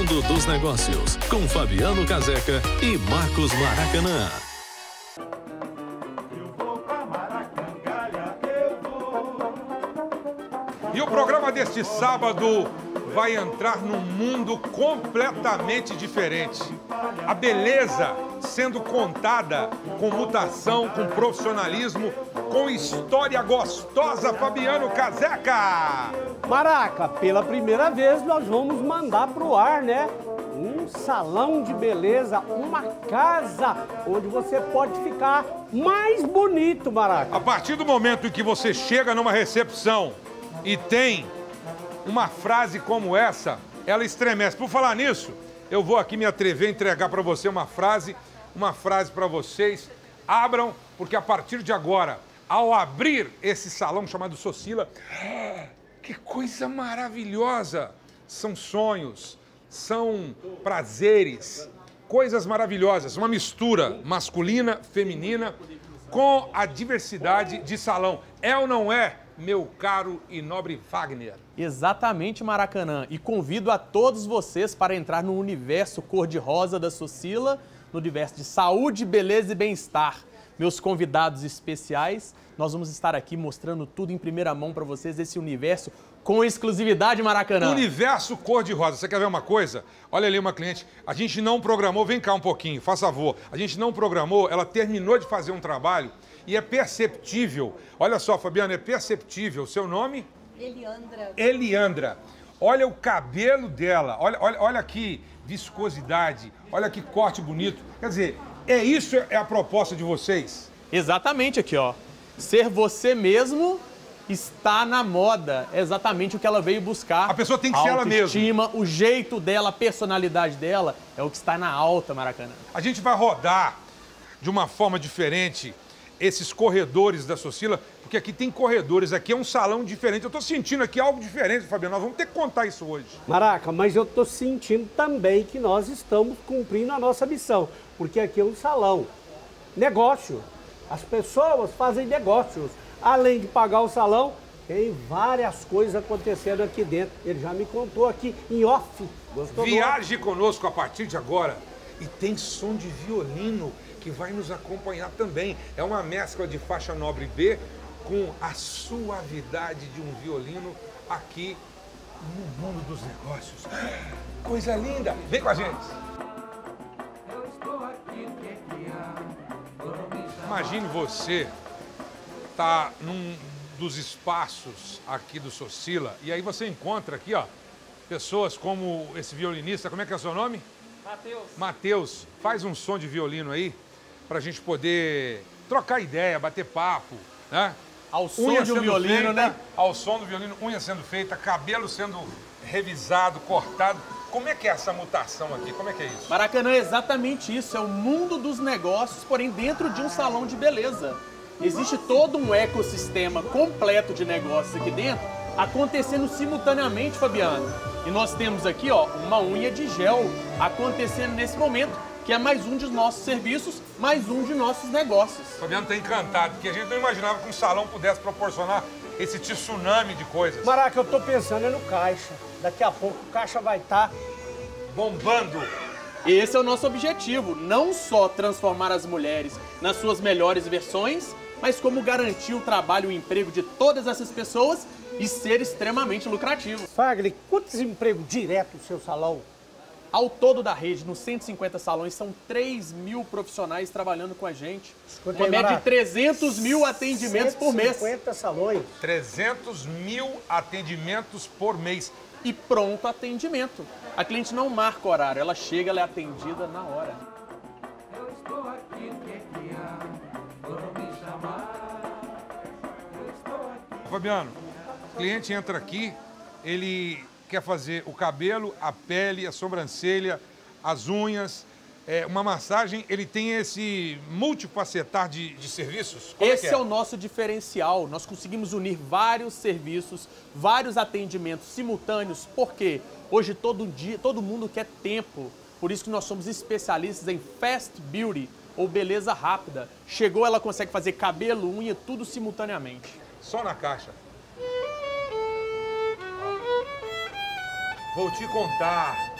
mundo dos negócios, com Fabiano Caseca e Marcos Maracanã. E o programa deste sábado vai entrar num mundo completamente diferente. A beleza sendo contada com mutação, com profissionalismo, com história gostosa. Fabiano Caseca! Maraca, pela primeira vez nós vamos mandar pro ar, né? Um salão de beleza, uma casa onde você pode ficar mais bonito, Maraca. A partir do momento em que você chega numa recepção e tem uma frase como essa, ela estremece. Por falar nisso, eu vou aqui me atrever a entregar para você uma frase para vocês. Abram, porque a partir de agora, ao abrir esse salão chamado Socila, que coisa maravilhosa! São sonhos, são prazeres, coisas maravilhosas. Uma mistura masculina, feminina, com a diversidade de salão. É ou não é, meu caro e nobre Wagner? Exatamente, Maracanã. E convido a todos vocês para entrar no universo cor-de-rosa da Socila, no universo de saúde, beleza e bem-estar. Meus convidados especiais, nós vamos estar aqui mostrando tudo em primeira mão para vocês, esse universo com exclusividade, Maracanã. Universo cor-de-rosa. Você quer ver uma coisa? Olha ali uma cliente. A gente não programou, vem cá um pouquinho, faz favor. A gente não programou, ela terminou de fazer um trabalho e é perceptível. Olha só, Fabiana, é perceptível. Seu nome? Eliandra. Eliandra. Olha o cabelo dela. Olha aqui, viscosidade. Olha que corte bonito. Quer dizer, isso é a proposta de vocês? Exatamente aqui, ó. Ser você mesmo está na moda. É exatamente o que ela veio buscar. A pessoa tem que ser ela mesma. Autoestima, o jeito dela, a personalidade dela é o que está na alta, Maracanã. A gente vai rodar de uma forma diferente esses corredores da Socila, porque aqui tem corredores, aqui é um salão diferente. Eu tô sentindo aqui algo diferente, Fabiano. Nós vamos ter que contar isso hoje. Maraca, mas eu tô sentindo também que nós estamos cumprindo a nossa missão, porque aqui é um salão. Negócio. As pessoas fazem negócios. Além de pagar o salão, tem várias coisas acontecendo aqui dentro. Ele já me contou aqui em off. Gostou? Viaje conosco a partir de agora. E tem som de violino que vai nos acompanhar também. É uma mescla de faixa nobre B com a suavidade de um violino aqui no mundo dos negócios. Coisa linda! Vem com a gente! Imagine você tá num dos espaços aqui do Socila e aí você encontra aqui, ó, pessoas como esse violinista. Como é que é o seu nome? Matheus. Matheus, faz um som de violino aí pra gente poder trocar ideia, bater papo, né? Ao som de um violino, feita, né? Ao som do violino, unha sendo feita, cabelo sendo revisado, cortado. Como é que é essa mutação aqui? Como é que é isso? Maracanã é exatamente isso, é o mundo dos negócios, porém dentro de um salão de beleza. Existe todo um ecossistema completo de negócios aqui dentro, acontecendo simultaneamente, Fabiano. E nós temos aqui, ó, uma unha de gel acontecendo nesse momento, que é mais um de nossos serviços, mais um de nossos negócios. O Fabiano está encantado, porque a gente não imaginava que um salão pudesse proporcionar esse tsunami de coisas. Maraca, eu tô pensando no caixa. Daqui a pouco o caixa vai estar bombando. Esse é o nosso objetivo, não só transformar as mulheres nas suas melhores versões, mas como garantir o trabalho e o emprego de todas essas pessoas e ser extremamente lucrativo. Fagner, quantos empregos direto no seu salão? Ao todo da rede, nos 150 salões, são 3.000 profissionais trabalhando com a gente. Uma média de 300 mil atendimentos por mês. 150 salões. 300 mil atendimentos por mês. E pronto atendimento. A cliente não marca horário, ela chega, ela é atendida na hora. Eu estou aqui, me chamar. Eu estou aqui. Fabiano, o cliente entra aqui, ele quer fazer o cabelo, a pele, a sobrancelha, as unhas, uma massagem. Ele tem esse multifacetar de serviços? Esse é o nosso diferencial. Nós conseguimos unir vários serviços, vários atendimentos simultâneos. Por quê? Hoje todo mundo quer tempo. Por isso que nós somos especialistas em Fast Beauty, ou beleza rápida. Chegou, ela consegue fazer cabelo, unha, tudo simultaneamente. Só na caixa. Vou te contar.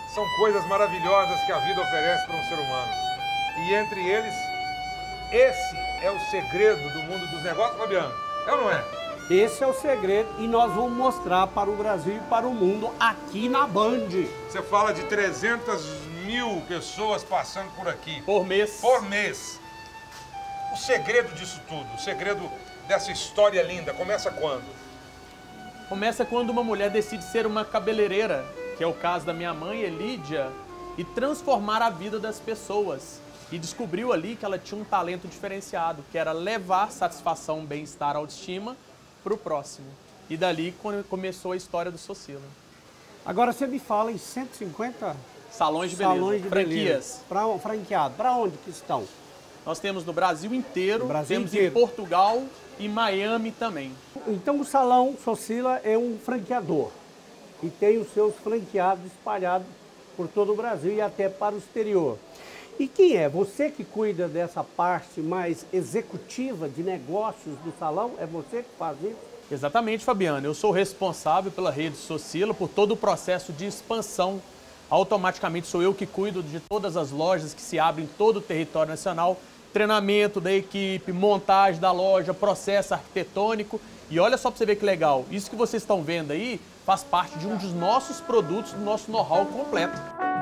são coisas maravilhosas que a vida oferece para um ser humano. E entre eles, esse é o segredo do mundo dos negócios, Fabiano. É ou não é? Esse é o segredo e nós vamos mostrar para o Brasil e para o mundo aqui na Band. Você fala de 300 mil pessoas passando por aqui. Por mês. Por mês. O segredo disso tudo, o segredo dessa história linda, começa quando? Começa quando uma mulher decide ser uma cabeleireira, que é o caso da minha mãe, Elídia, e transformar a vida das pessoas. E descobriu ali que ela tinha um talento diferenciado, que era levar satisfação, bem-estar, autoestima para o próximo. E dali começou a história do Socila. Agora você me fala em 150 Salões de beleza, salões de franquias. beleza. Franqueado. Para onde que estão? Nós temos no Brasil inteiro, No Brasil temos inteiro. em Portugal e Miami também. Então o Salão Socila é um franqueador e tem os seus franqueados espalhados por todo o Brasil e até para o exterior. E quem é? Você que cuida dessa parte mais executiva de negócios do salão? É você que faz isso? Exatamente, Fabiano. Eu sou responsável pela rede Socila, por todo o processo de expansão. Automaticamente sou eu que cuido de todas as lojas que se abrem em todo o território nacional, treinamento da equipe, montagem da loja, processo arquitetônico. E olha só para você ver que legal, isso que vocês estão vendo aí faz parte de um dos nossos produtos, do nosso know-how completo.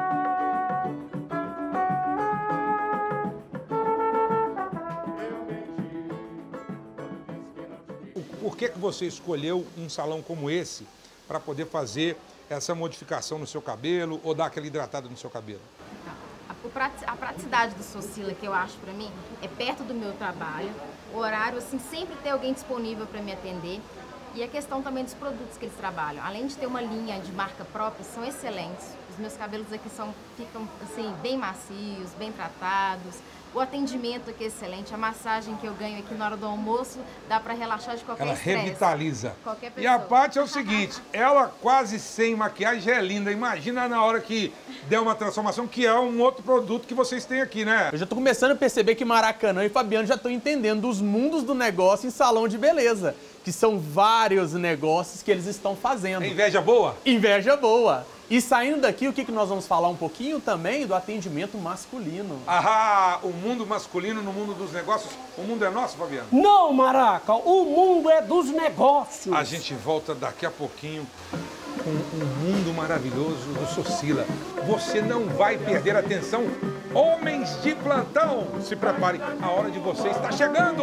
Por que você escolheu um salão como esse para poder fazer essa modificação no seu cabelo ou dar aquela hidratada no seu cabelo? A praticidade do Socila, que eu acho para mim, é perto do meu trabalho, o horário, assim, sempre ter alguém disponível para me atender e a questão também dos produtos que eles trabalham. Além de ter uma linha de marca própria, são excelentes. Os meus cabelos aqui ficam assim, bem macios, bem tratados. O atendimento aqui é excelente, a massagem que eu ganho aqui na hora do almoço dá para relaxar de qualquer estresse. Ela revitaliza. Qualquer E a pessoa. Paty é o seguinte, ela quase sem maquiagem já é linda. Imagina na hora que der uma transformação, que é um outro produto que vocês têm aqui, né? Eu já estou começando a perceber que Maracanã e Fabiano já estão entendendo dos mundos do negócio em salão de beleza, que são vários negócios que eles estão fazendo. É inveja boa? Inveja boa. E saindo daqui, o que nós vamos falar um pouquinho também do atendimento masculino. Ah, o mundo masculino no mundo dos negócios, o mundo é nosso, Fabiano? Não, Maraca, o mundo é dos negócios. A gente volta daqui a pouquinho com um mundo maravilhoso do Socila. Você não vai perder a atenção. Homens de plantão, se prepare, a hora de vocês está chegando.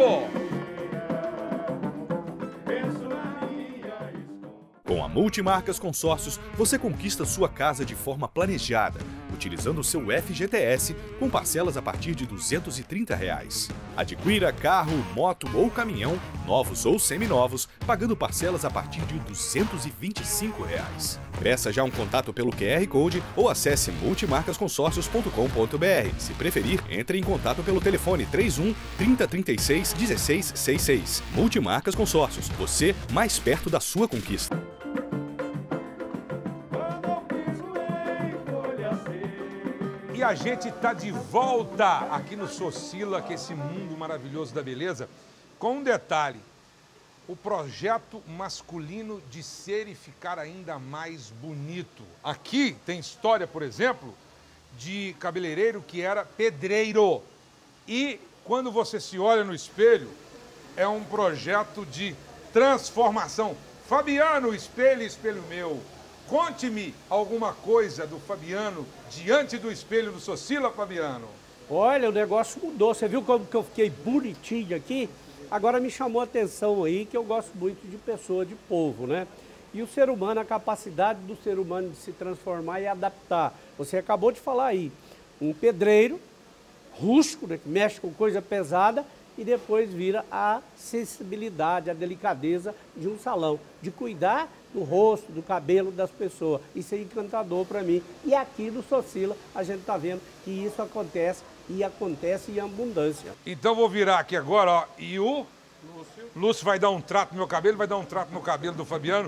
Com a Multimarcas Consórcios, você conquista sua casa de forma planejada, utilizando o seu FGTS com parcelas a partir de R$ 230. Adquira carro, moto ou caminhão, novos ou seminovos, pagando parcelas a partir de R$ 225. Peça já um contato pelo QR Code ou acesse multimarcasconsórcios.com.br. Se preferir, entre em contato pelo telefone 31 3036 1666. Multimarcas Consórcios, você mais perto da sua conquista. E a gente está de volta aqui no Socila, que é esse mundo maravilhoso da beleza, com um detalhe. O projeto masculino de ser e ficar ainda mais bonito. Aqui tem história, por exemplo, de cabeleireiro que era pedreiro. E quando você se olha no espelho, é um projeto de transformação. Fabiano, espelho, espelho meu. Conte-me alguma coisa do Fabiano diante do espelho do Socila, Fabiano. Olha, o negócio mudou. Você viu como que eu fiquei bonitinho aqui? Agora me chamou a atenção aí que eu gosto muito de pessoa, de povo, né? E o ser humano, a capacidade do ser humano de se transformar e adaptar. Você acabou de falar aí, um pedreiro rústico, né, que mexe com coisa pesada e depois vira a sensibilidade, a delicadeza de um salão, de cuidar do rosto, do cabelo das pessoas. Isso é encantador para mim. E aqui no Socila a gente está vendo que isso acontece e acontece em abundância. Então vou virar aqui agora, ó, e o Lúcio vai dar um trato no meu cabelo, vai dar um trato no cabelo do Fabiano.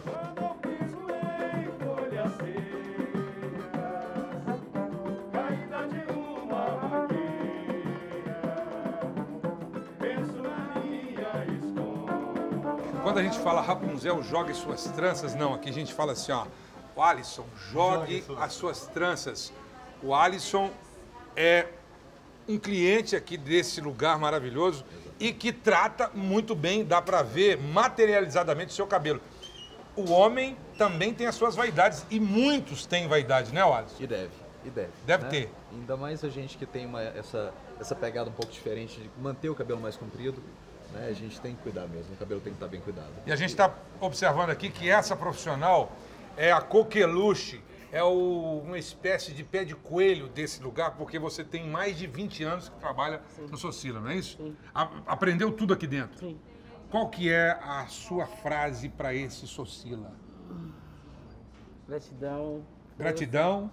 Quando a gente fala Rapunzel joga suas tranças, não, aqui a gente fala assim, ó, O Alisson, jogue as suas tranças. O Alisson é um cliente aqui desse lugar maravilhoso e que trata muito bem, dá pra ver materializadamente o seu cabelo. O homem também tem as suas vaidades e muitos têm vaidade, né, Alisson? E deve. Deve né? ter. Ainda mais a gente que tem essa pegada um pouco diferente de manter o cabelo mais comprido, né? A gente tem que cuidar mesmo, o cabelo tem que estar bem cuidado. E a gente está observando aqui que essa profissional é a coqueluche, é uma espécie de pé de coelho desse lugar, porque você tem mais de 20 anos que trabalha no Socila, não é isso? Sim. Aprendeu tudo aqui dentro? Sim. Qual que é a sua frase para esse Socila? Gratidão. Gratidão.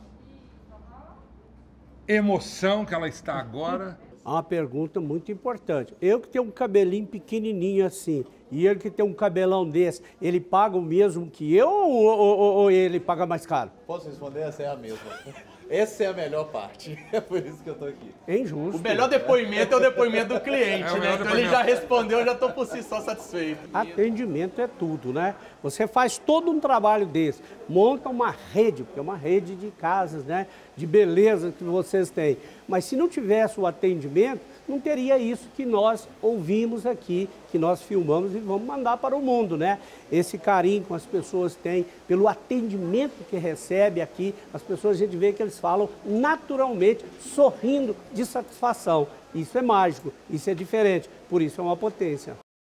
Emoção que ela está agora. Uma pergunta muito importante. Eu que tenho um cabelinho pequenininho assim, e ele que tem um cabelão desse, ele paga o mesmo que eu ou ele paga mais caro? Posso responder? Essa é a mesma. Essa é a melhor parte. É por isso que eu tô aqui. É injusto. O melhor depoimento é o depoimento do cliente, né? Então ele já respondeu, eu já tô por si só satisfeito. Atendimento é tudo, né? Você faz todo um trabalho desse, monta uma rede, porque é uma rede de casas, né? De beleza que vocês têm. Mas se não tivesse o atendimento, não teria isso que nós ouvimos aqui, que nós filmamos e vamos mandar para o mundo, né? Esse carinho que as pessoas têm pelo atendimento que recebe aqui, as pessoas, a gente vê que eles falam naturalmente, sorrindo de satisfação. Isso é mágico, isso é diferente, por isso é uma potência.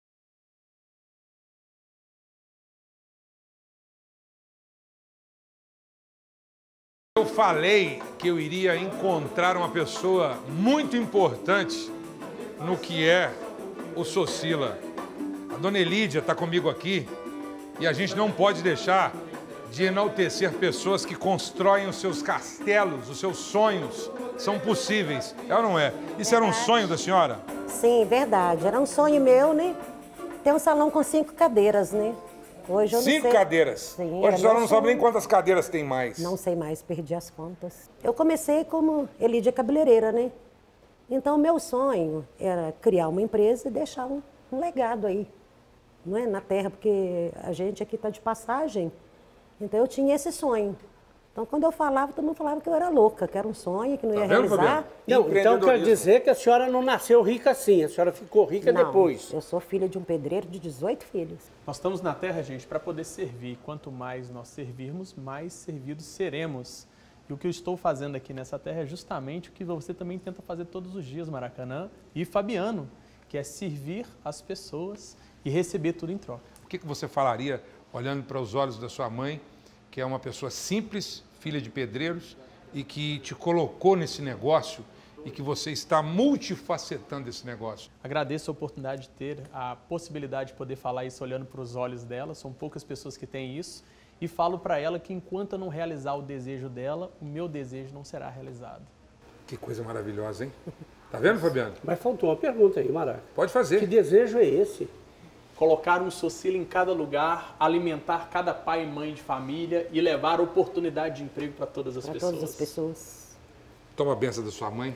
Eu falei que eu iria encontrar uma pessoa muito importante no que é o Socila. A dona Elídia está comigo aqui e a gente não pode deixar de enaltecer pessoas que constroem os seus castelos, os seus sonhos são possíveis. É ou não é? Isso era um sonho da senhora? Sim, verdade. Era um sonho meu, né? Ter um salão com 5 cadeiras, né? Hoje eu não sei. 5 cadeiras? Sim, hoje a senhora não sabe nem quantas cadeiras tem mais. Não sei mais, perdi as contas. Eu comecei como Elídia cabeleireira, né? Então, meu sonho era criar uma empresa e deixar um legado aí, não é? Na terra, porque a gente aqui está de passagem. Então, eu tinha esse sonho. Então, quando eu falava, todo mundo falava que eu era louca, que era um sonho, que não ia realizar. Não, então quer dizer que a senhora não nasceu rica assim, a senhora ficou rica depois. Eu sou filha de um pedreiro de 18 filhos. Nós estamos na Terra, gente, para poder servir. Quanto mais nós servirmos, mais servidos seremos. E o que eu estou fazendo aqui nessa Terra é justamente o que você também tenta fazer todos os dias, Maracanã e Fabiano, que é servir as pessoas e receber tudo em troca. O que você falaria, olhando para os olhos da sua mãe, que é uma pessoa simples, filha de pedreiros, e que te colocou nesse negócio e que você está multifacetando esse negócio? Agradeço a oportunidade de ter a possibilidade de poder falar isso olhando para os olhos dela. São poucas pessoas que têm isso. E falo para ela que enquanto eu não realizar o desejo dela, o meu desejo não será realizado. Que coisa maravilhosa, hein? Tá vendo, Fabiano? Mas faltou uma pergunta aí, Maraca. Pode fazer. Que desejo é esse? Colocar um Socila em cada lugar, alimentar cada pai e mãe de família e levar oportunidade de emprego para todas as pessoas. Para todas as pessoas. Toma a benção da sua mãe.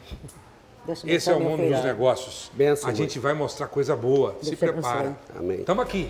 Esse é o mundo dos negócios. Benção, a gente vai mostrar coisa boa. Se prepara. Amém. Estamos aqui.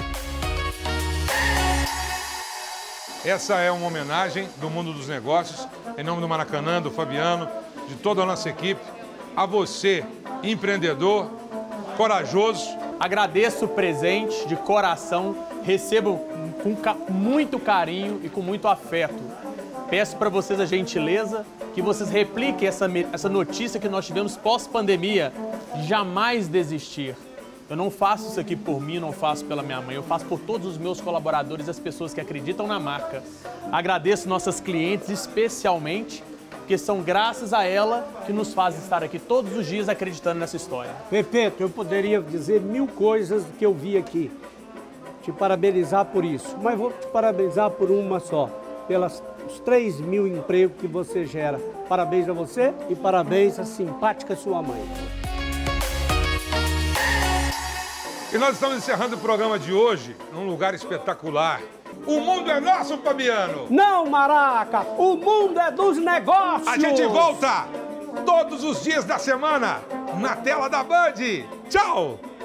Essa é uma homenagem do mundo dos negócios, em nome do Maracanã, do Fabiano, de toda a nossa equipe, a você, empreendedor, corajoso. Agradeço o presente de coração, recebo com muito carinho e com muito afeto. Peço para vocês a gentileza que vocês repliquem essa notícia que nós tivemos pós-pandemia, jamais desistir. Eu não faço isso aqui por mim, não faço pela minha mãe, eu faço por todos os meus colaboradores e as pessoas que acreditam na marca. Agradeço nossas clientes especialmente, porque são graças a ela que nos faz estar aqui todos os dias acreditando nessa história. Pepeto, eu poderia dizer 1000 coisas que eu vi aqui. Te parabenizar por isso, mas vou te parabenizar por uma só, pelos 3.000 empregos que você gera. Parabéns a você e parabéns à simpática sua mãe. E nós estamos encerrando o programa de hoje num lugar espetacular. O mundo é nosso, Fabiano! Não, Maraca! O mundo é dos negócios! A gente volta todos os dias da semana na tela da Band. Tchau!